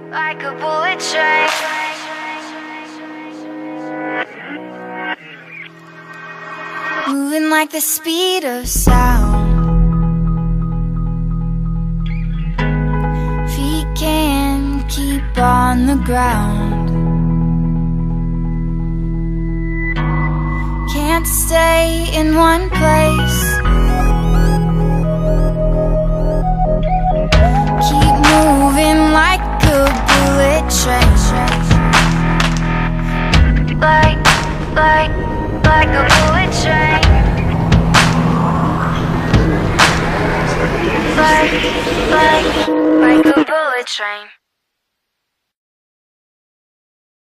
like a bullet train. Moving like the speed of sound. Feet can't keep on the ground. Can't stay in one place. Keep moving like a bullet train. Like a bullet train. Like a bullet train.